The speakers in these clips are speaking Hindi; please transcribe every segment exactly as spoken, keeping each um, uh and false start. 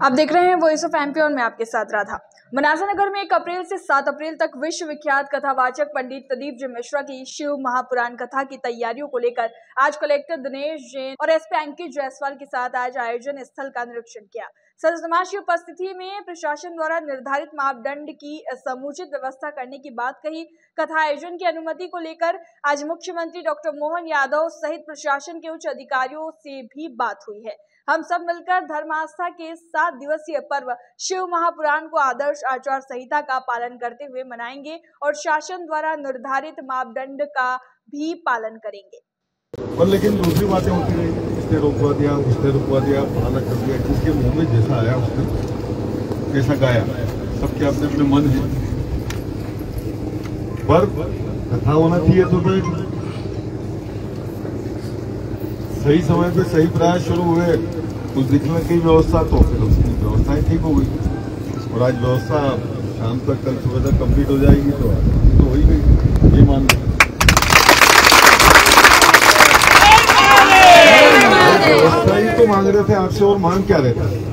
आप देख रहे हैं वॉइस ऑफ एमपी और मैं आपके साथ राधा। मनासा नगर में एक अप्रैल से सात अप्रैल तक विश्व विख्यात कथावाचक पंडित प्रदीप जी मिश्रा की शिव महापुराण कथा की तैयारियों को लेकर आज कलेक्टर दिनेश जैन और एसपी अंकित जायसवाल के साथ आज आयोजन स्थल का निरीक्षण किया। सदर समाज की उपस्थिति में प्रशासन द्वारा निर्धारित मापदंड की समुचित व्यवस्था करने की बात कही। कथा आयोजन की अनुमति को लेकर आज मुख्यमंत्री डॉक्टर मोहन यादव सहित प्रशासन के उच्च अधिकारियों से भी बात हुई है। हम सब मिलकर धर्म आस्था के सात दिवसीय पर्व शिव महापुराण को आदर्श आचार संहिता का पालन करते हुए मनाएंगे और शासन द्वारा निर्धारित मापदंड का भी पालन करेंगे। पर लेकिन दूसरी बातें होती रही, इसने रोकवा दिया, उसने रोकवा दिया, बहाना कर दिया, जिसके मुंह में जैसा आया उसने कैसा गाया, सबके अपने अपने मन है। पर कथा होना चाहिए तो फिर सही समय पे सही प्रयास शुरू हुए, कुछ दिखने की व्यवस्था, तो फिर उसकी व्यवस्थाएं ठीक हो गई और आज व्यवस्था शाम तक कल सुबह तक कंप्लीट हो जाएगी, तो तो हो ही गई, ये मान व्यवस्था ही तो मांग रहे थे आपसे, और मांग क्या रहता है।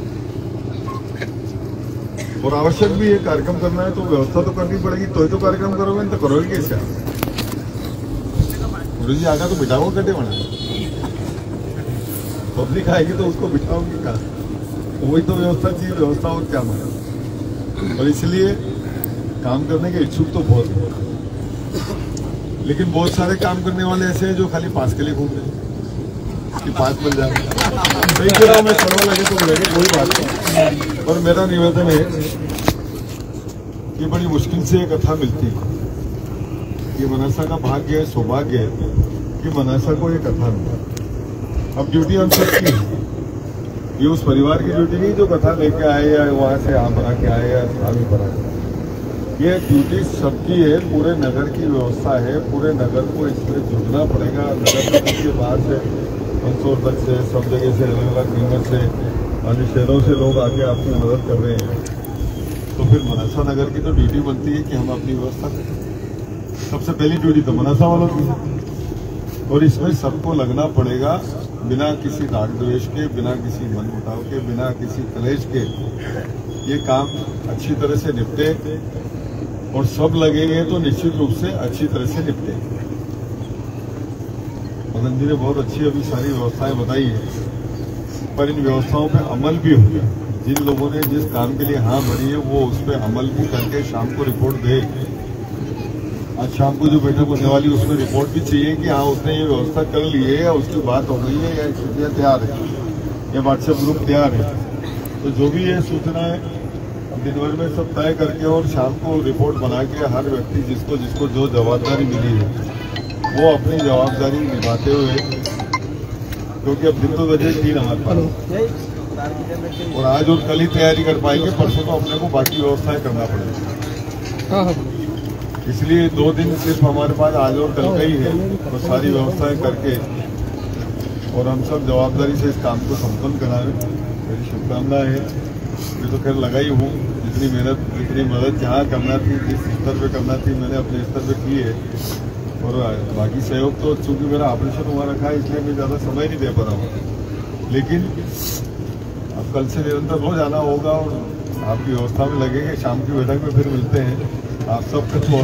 और आवश्यक भी ये कार्यक्रम करना है तो व्यवस्था तो करनी पड़ेगी, तो ही तो कार्यक्रम करोगे, तो करोगे कैसे आप? गुरु जी आगा तो बिठाओ कटे बना, पब्लिक आएगी तो उसको बिठाओगे कहाँ? वही तो व्यवस्था चाहिए, व्यवस्था और क्या मांगा। और इसलिए काम करने के इच्छुक तो बहुत है, लेकिन बहुत सारे काम करने वाले ऐसे हैं जो खाली पास के लिए घूम रहे हैं कि पास मिल जाए। सही कह रहा हूं मैं, सर्व लगे तो लगे, कोई बात नहीं। पर मेरा निवेदन है कि बड़ी मुश्किल से एक कथा मिलती है। ये मनासा का भाग्य है, सौभाग्य है कि मनासा को ये कथा मिला। अब ड्यूटी हम सबकी है, ये उस परिवार की ड्यूटी नहीं जो कथा लेके आए या वहां से आम बना के आए या आगे बना के। ये ड्यूटी सबकी है, पूरे नगर की व्यवस्था है, पूरे नगर को इसमें जुड़ना पड़ेगा। नगर के बाहर से मंदसौर तक से सब जगह से अलग अलग नीमच से अन्य शहरों से लोग आके आपकी मदद कर रहे हैं, तो फिर मनासा नगर की तो ड्यूटी बनती है कि हम अपनी व्यवस्था करें। सबसे पहली ड्यूटी तो मनासा वालों की है और इसमें सबको लगना पड़ेगा, बिना किसी राग द्वेष के, बिना किसी मन मुटाव के, बिना किसी कलेश के ये काम अच्छी तरह से निपटे। और सब लगेंगे तो निश्चित रूप से अच्छी तरह से निपटे। मदन जी ने बहुत अच्छी अभी सारी व्यवस्थाएं बताई है, पर इन व्यवस्थाओं पे अमल भी हो। जिन लोगों ने जिस काम के लिए हाँ भरी है वो उस पर अमल भी करके शाम को रिपोर्ट दे। आज शाम को जो बैठक होने वाली उसमें रिपोर्ट भी चाहिए कि हाँ उसने ये व्यवस्था कर ली है या उसकी बात हो गई है या स्थितियाँ तैयार है या व्हाट्सएप ग्रुप तैयार है। तो जो भी ये सूचना है दिन भर में सब तय करके और शाम को रिपोर्ट बना के हर व्यक्ति जिसको जिसको जो जवाबदारी मिली है वो अपनी जवाबदारी निभाते हुए, क्योंकि अब दिन तो बजे तीन हमारे पास और आज और कल ही तैयारी कर पाएंगे, परसों तो अपने को बाकी व्यवस्थाएं करना पड़ेगा। इसलिए दो दिन सिर्फ हमारे पास आज और कल का ही है, तो सारी व्यवस्थाएं करके और हम सब जवाबदारी से इस काम को संपन्न कराएं। मेरी शुभकामनाएं है। मैं तो खैर लगा ही हूँ, जितनी मेहनत जितनी मदद जहाँ करना थी, जिस स्तर पे करना थी मैंने अपने स्तर पे की है। और बाकी सहयोग तो चूंकि मेरा ऑपरेशन हुआ रखा है इसलिए मैं ज़्यादा समय नहीं दे पा रहा हूँ, लेकिन अब कल से निरंतर रोज आना होगा और आपकी व्यवस्था में लगेंगे। शाम की बैठक में फिर मिलते हैं। आप सब कुछ